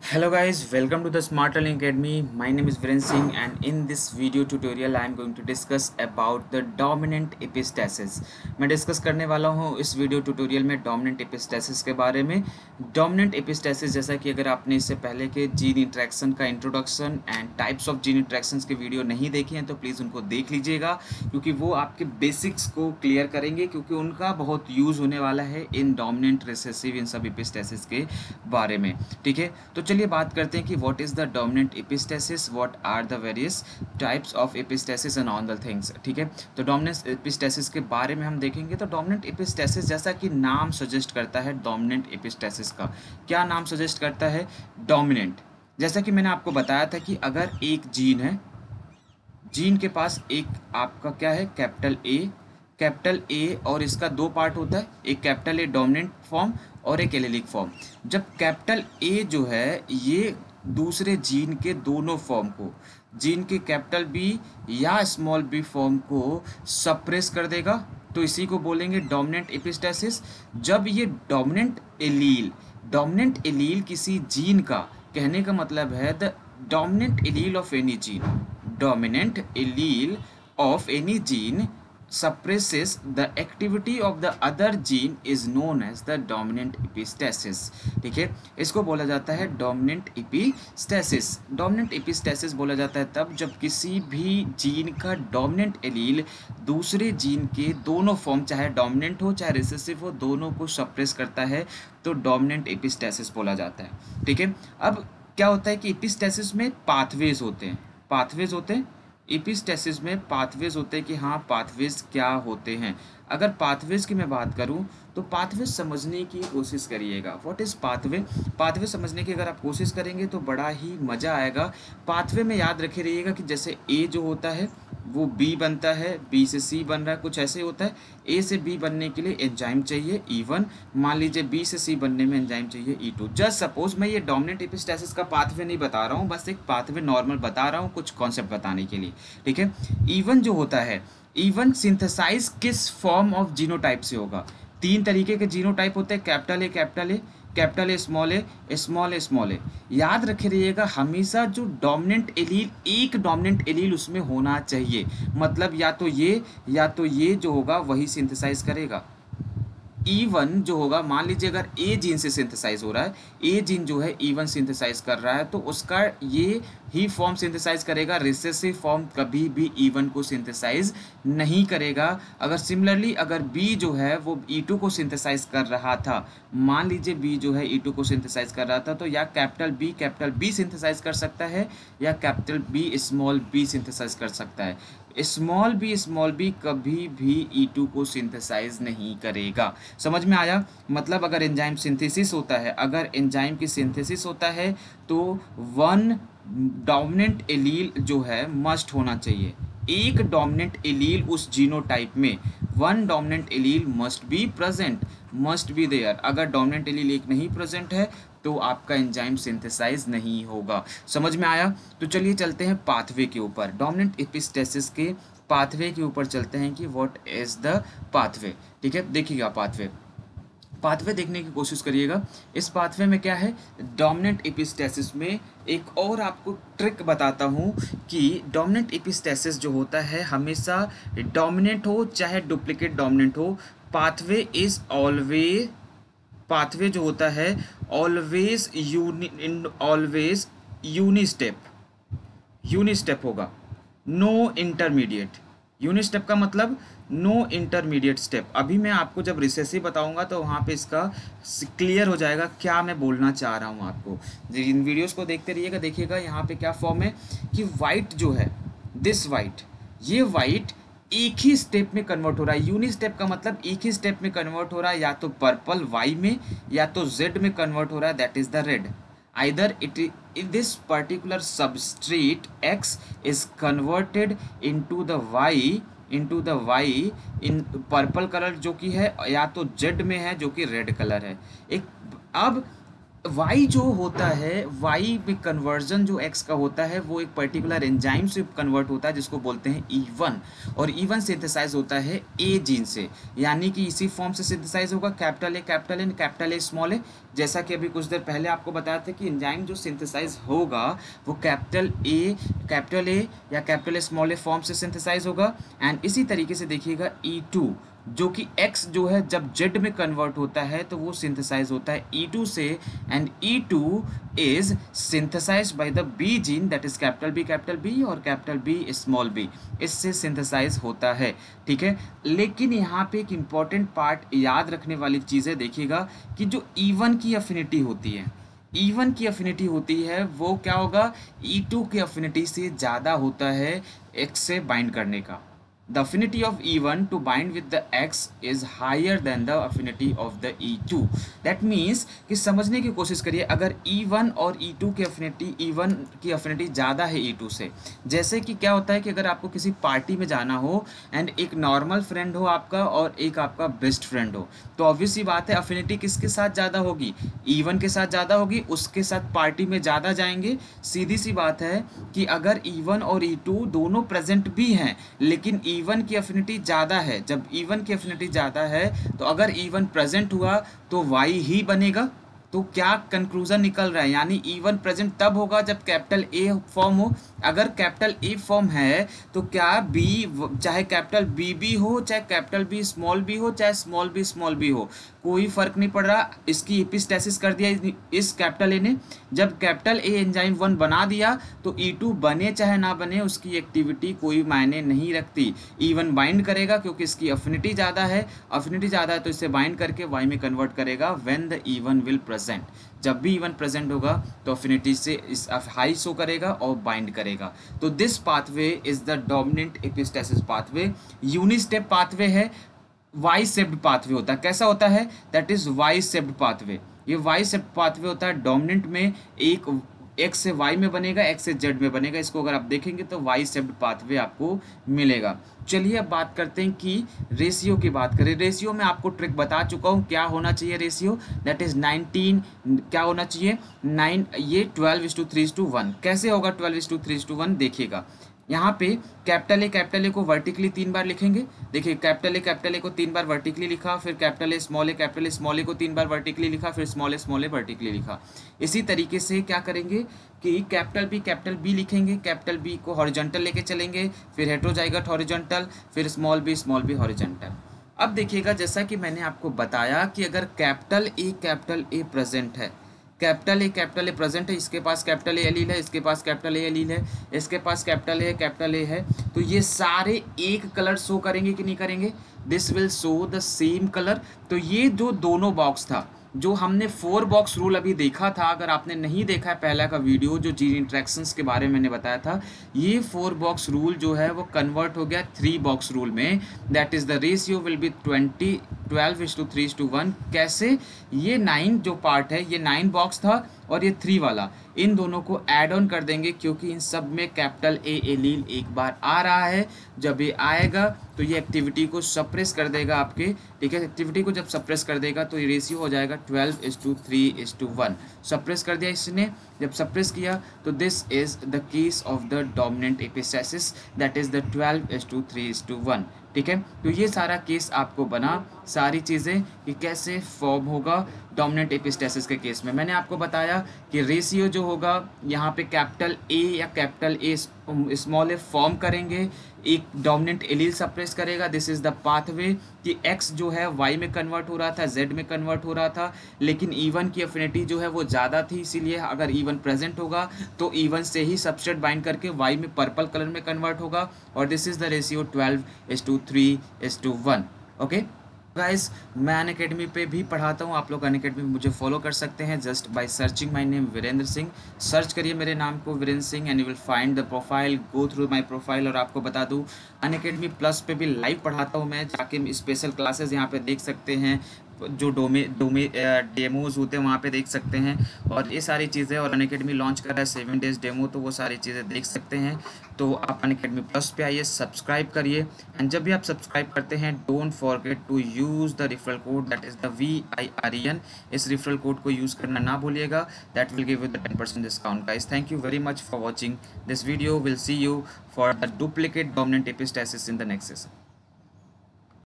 Hello guys, welcome to the Smart Learning Academy. My name is Viren Singh and in this video tutorial I am going to discuss about the dominant epistasis. मैं discuss करने वाला हूँ इस video tutorial में dominant epistasis के बारे में। Dominant epistasis जैसा कि अगर आपने इससे पहले के जीन इंट्रैक्शन का introduction and types of gene interactions के वीडियो नहीं देखे हैं तो प्लीज़ उनको देख लीजिएगा, क्योंकि वो आपके बेसिक्स को क्लियर करेंगे, क्योंकि उनका बहुत यूज़ होने वाला है इन डोमिनेंट रिसेसिव इन सब एपिस्टेसिस के बारे में। ठीक है, तो चलिए बात करते हैं कि what is the dominant epistasis, what are the various types of epistasis and all the things. ठीक है, तो डोमिनेंट एपिस्टेसिस के बारे में हम देखेंगे। तो डोमिनेंट एपिस्टेसिस जैसा कि नाम सजेस्ट करता है, डोमिनेंट एपिस्टेसिस का क्या नाम सजेस्ट करता है? डोमिनेंट। जैसा कि मैंने आपको बताया था कि अगर एक जीन है, जीन के पास एक आपका क्या है, कैपिटल ए और इसका दो पार्ट होता है, एक कैपिटल ए डोमिनेंट फॉर्म और एक एलेलिक फॉर्म। जब कैपिटल ए जो है ये दूसरे जीन के दोनों फॉर्म को, जीन के कैपिटल बी या स्मॉल बी फॉर्म को सप्रेस कर देगा, तो इसी को बोलेंगे डोमिनेंट एपिस्टेसिस। जब ये डोमिनेंट एलील किसी जीन का, कहने का मतलब है the dominant allele of any gene, dominant allele of any gene suppresses the activity of the other gene is known as the dominant epistasis। ठीक है, इसको बोला जाता है डोमिनेंट एपिस्टेसिस। डोमिनेंट एपिस्टेसिस बोला जाता है तब जब किसी भी जीन का डोमिनेंट एलील दूसरे जीन के दोनों फॉर्म, चाहे डोमिनेंट हो चाहे रिसेसिव हो, दोनों को सप्रेस करता है, तो डोमिनेंट एपिस्टेसिस बोला जाता है। ठीक है, अब क्या होता है कि एपिस्टेसिस में पाथवेज होते हैं, एपिस्टेसिस में पाथवेज होते हैं कि हाँ, पाथवेज क्या होते हैं। अगर पाथवेज की मैं बात करूँ तो पाथवेज समझने की कोशिश करिएगा। What is pathway? पाथवे समझने की अगर आप कोशिश करेंगे तो बड़ा ही मज़ा आएगा। पाथवे में याद रखे रहिएगा कि जैसे ए जो होता है वो बी बनता है, बी से सी बन रहा है, कुछ ऐसे होता है। ए से बी बनने के लिए एंजाइम चाहिए E1, मान लीजिए बी से सी बनने में एंजाइम चाहिए E2। जस्ट सपोज मैं ये डोमिनेंट एपिस्टेसिस का पाथवे नहीं बता रहा हूँ, बस एक पाथवे नॉर्मल बता रहा हूँ कुछ कॉन्सेप्ट बताने के लिए। ठीक है, E1 जो होता है, E1 सिंथेसाइज किस फॉर्म ऑफ जीनोटाइप से होगा? तीन तरीके के जीनोटाइप होते हैं, capital A, small A, small A. याद रखे रहिएगा हमेशा जो डोमिनेंट एलील, एक डोमिनेंट एलील उसमें होना चाहिए, मतलब या तो ये जो होगा वही सिंथेसाइज करेगा। E1 जो होगा, मान लीजिए अगर ए जीन से सिंथेसाइज हो रहा है, ए जीन जो है E1 सिंथेसाइज कर रहा है, तो उसका ये ही फॉर्म सिंथेसाइज करेगा। रिसेसिव फॉर्म कभी भी E1 को सिंथेसाइज नहीं करेगा। अगर सिमिलरली अगर B जो है वो E2 को सिंथेसाइज कर रहा था, मान लीजिए B जो है E2 को सिंथेसाइज कर रहा था, तो या कैपिटल B सिंथेसाइज कर सकता है या capital B small b synthesize कर सकता है। स्मॉल बी कभी भी E2 को सिंथेसाइज नहीं करेगा। समझ में आया? मतलब अगर एंजाइम सिंथेसिस होता है, अगर एंजाइम की सिंथेसिस होता है तो वन डोमिनेंट एलील जो है मस्ट होना चाहिए। एक डोमिनेंट एलील उस जीनोटाइप में, one dominant allele must be present, must be there. अगर डोमिनेंट एलील एक नहीं प्रेजेंट है तो आपका एंजाइम सिंथेसाइज नहीं होगा। समझ में आया? तो चलिए चलते हैं पाथवे के ऊपर, डोमिनेंट एपिस्टेसिस के पाथवे के ऊपर चलते हैं कि व्हाट इज द पाथवे। ठीक है, देखिएगा पाथवे देखने की कोशिश करिएगा। इस पाथवे में क्या है, डोमिनेंट एपिस्टेसिस में एक और आपको ट्रिक बताता हूँ कि डोमिनेंट एपिस्टेसिस जो होता है हमेशा डोमिनेंट हो चाहे डुप्लीकेट डोमिनेंट हो, पाथवे जो होता है ऑलवेज यूनिस्टेप होगा, नो इंटरमीडिएट। यूनिस्टेप का मतलब नो इंटरमीडिएट स्टेप। अभी मैं आपको जब रिसेसिव बताऊंगा तो वहाँ पे इसका क्लियर हो जाएगा क्या मैं बोलना चाह रहा हूँ आपको। इन वीडियोस को देखते रहिएगा, देखिएगा यहाँ पे क्या फॉर्म है कि वाइट जो है, दिस वाइट, ये वाइट एक ही स्टेप में कन्वर्ट हो रहा है। यूनिस्टेप का मतलब एक ही स्टेप में कन्वर्ट हो रहा है, या तो पर्पल वाई में या तो जेड में कन्वर्ट हो रहा है, that is the red. either if this particular substrate X is converted into the Y in purple colour जो कि है, या तो जेड में है जो कि रेड कलर है। एक अब वाई जो होता है, वाई में कन्वर्जन जो एक्स का होता है वो एक पर्टिकुलर एंजाइम से कन्वर्ट होता है जिसको बोलते हैं E1, और E1 सिंथेसाइज होता है ए जीन से, यानी कि इसी फॉर्म से सिंथेसाइज होगा, capital A capital N capital A small A. जैसा कि अभी कुछ देर पहले आपको बताया था कि एंजाइम जो सिंथेसाइज होगा वो कैपिटल ए या capital A small A form से सिंथेसाइज होगा। एंड इसी तरीके से देखिएगा E2 जो कि X जो है जब Z में कन्वर्ट होता है तो वो सिंथेसाइज होता है E2 से, and E2 is synthesized by the B gene, that is capital B और कैपिटल B स्मॉल b, इससे सिंथेसाइज होता है। ठीक है, लेकिन यहाँ पे एक इम्पॉर्टेंट पार्ट याद रखने वाली चीज़ है, देखिएगा कि जो E1 की अफिनिटी होती है, E1 की अफिनिटी होती है वो क्या होगा, E2 की अफिनिटी से ज़्यादा होता है X से बाइंड करने का। The affinity of E1 to bind with the X is higher than the affinity of the E2. That means कि समझने की कोशिश करिए, अगर E1 और E2 की अफिनिटी, E1 की अफिनिटी ज़्यादा है E2 से, जैसे कि क्या होता है कि अगर आपको किसी पार्टी में जाना हो एंड एक नॉर्मल फ्रेंड हो आपका और एक आपका बेस्ट फ्रेंड हो, तो ऑब्वियस सी बात है अफिनिटी किसके साथ ज़्यादा होगी, E1 के साथ ज़्यादा होगी, उसके साथ पार्टी में ज़्यादा जाएंगे। सीधी सी बात है कि अगर E1 और E2 दोनों प्रेजेंट भी हैं लेकिन E1 की अफिनिटी ज़्यादा है, जब E1 की अफिनिटी ज़्यादा है तो अगर E1 प्रेजेंट हुआ तो Y ही बनेगा। तो क्या कंक्लूजन निकल रहा है, यानी E1 प्रेजेंट तब होगा जब कैपिटल ए फॉर्म हो। अगर कैपिटल ए फॉर्म है तो क्या बी, चाहे कैपिटल बी भी हो, चाहे कैपिटल बी स्मॉल बी हो, चाहे स्मॉल बी हो, कोई फर्क नहीं पड़ रहा, इसकी एपिस्टेसिस कर दिया इस कैपिटल ए ने। जब कैपिटल ए एंजाइम 1 बना दिया तो E2 बने चाहे ना बने उसकी एक्टिविटी कोई मायने नहीं रखती, E1 बाइंड करेगा क्योंकि इसकी अफिनिटी ज़्यादा है, अफिनिटी ज़्यादा है तो इसे बाइंड करके वाई में कन्वर्ट करेगा when the E1 will present. जब भी E1 प्रेजेंट होगा तो अफिनिटी से इस हाई शो करेगा और बाइंड करेगा। तो this pathway is the dominant epistasis pathway. Unistep pathway है, वाई सेप्ड पाथवे होता है। कैसा होता है, that is Y shaped pathway. ये वाई सेप्ड पाथवे होता है, डोमिनेंट में एक एक्स से वाई में बनेगा, एक्स से जेड में बनेगा। इसको अगर आप देखेंगे तो वाई सेप्ड पाथवे आपको मिलेगा। चलिए अब बात करते हैं कि रेशियो की बात करें। रेशियो में आपको ट्रिक बता चुका हूँ क्या होना चाहिए रेशियो, दैट इज 19, क्या होना चाहिए 9, ये 12:3:1। कैसे होगा 12:3:1, देखिएगा यहाँ पे कैपिटल ए को वर्टिकली 3 बार लिखेंगे। देखिए कैपिटल ए को 3 बार वर्टिकली लिखा, फिर कैपिटल ए स्मॉल ए को 3 बार वर्टिकली लिखा, फिर स्मॉल ए वर्टिकली लिखा। इसी तरीके से क्या करेंगे कि कैपिटल बी लिखेंगे, कैपिटल बी को हॉरिजॉन्टल लेके चलेंगे, फिर हेटेरोजाइगस हॉरिजॉन्टल, फिर स्मॉल बी हॉरिजॉन्टल। अब देखिएगा जैसा कि मैंने आपको बताया कि अगर कैपिटल ए प्रेजेंट है, कैपिटल ए प्रेजेंट है, इसके पास कैपिटल ए एलील है, इसके पास कैपिटल ए एलील है, इसके पास कैपिटल ए है, तो ये सारे एक कलर शो करेंगे कि नहीं करेंगे, this will show the same colour. तो ये जो दोनों बॉक्स था, जो हमने 4 बॉक्स रूल अभी देखा था, अगर आपने नहीं देखा है पहला का वीडियो जो जीन इंट्रैक्शंस के बारे में मैंने बताया था, ये 4 बॉक्स रूल जो है वो कन्वर्ट हो गया 3 बॉक्स रूल में, that is the ratio will be 12:3:1। कैसे, ये 9 जो पार्ट है, ये 9 बॉक्स था और ये 3 वाला, इन दोनों को ऐड ऑन कर देंगे क्योंकि इन सब में कैपिटल ए एलील एक बार आ रहा है। जब ये आएगा तो ये एक्टिविटी को सप्रेस कर देगा आपके, ठीक है, एक्टिविटी को जब सप्रेस कर देगा तो ये रेशियो हो जाएगा 12:3:1। सप्रेस कर दिया इसने, जब सप्रेस किया तो this is the case of the dominant epistasis, that is the 12:3:1। ठीक है, तो ये सारा केस आपको बना, सारी चीज़ें कि कैसे फॉर्म होगा डोमिनेंट एपिस्टेसिस के केस में। मैंने आपको बताया कि रेशियो जो होगा यहाँ पे कैपिटल ए या capital A small A form करेंगे, एक डोमिनेंट एलील सप्रेस करेगा, दिस इज द पाथवे कि एक्स जो है वाई में कन्वर्ट हो रहा था, जेड में कन्वर्ट हो रहा था, लेकिन E1 की अफिनिटी जो है वो ज़्यादा थी, इसीलिए अगर E1 प्रेजेंट होगा तो E1 से ही सबस्ट्रेट बाइंड करके वाई में पर्पल कलर में कन्वर्ट होगा, और this is the ratio 12:3:1। Okay guys, मैं अनअकैडमी पे भी पढ़ाता हूँ, आप लोग अनअकैडमी में मुझे फॉलो कर सकते हैं just by searching my name Virendra Singh. Search करिए मेरे नाम को Virendra Singh and you will find the profile, go through my profile. और आपको बता दूँ अनअकैडमी प्लस पे भी लाइव पढ़ाता हूँ मैं, जाके स्पेशल क्लासेस यहाँ पे देख सकते हैं, जो डेमोज होते हैं वहाँ पे देख सकते हैं, और ये सारी चीज़ें, और अनअकैडमी लॉन्च कर रहा है 7 डेज़ डेमो, तो वो सारी चीज़ें देख सकते हैं। तो आप अनअकैडमी प्लस पे आइए, सब्सक्राइब करिए, एंड जब भी आप सब्सक्राइब करते हैं don't forget to use the referral code, that is the VIREN। इस रेफरल कोड को यूज़ करना ना भूलिएगा, that will give you the 10% discount guys. Thank you very much for watching this video, will see you for the duplicate dominant epistasis in the next session.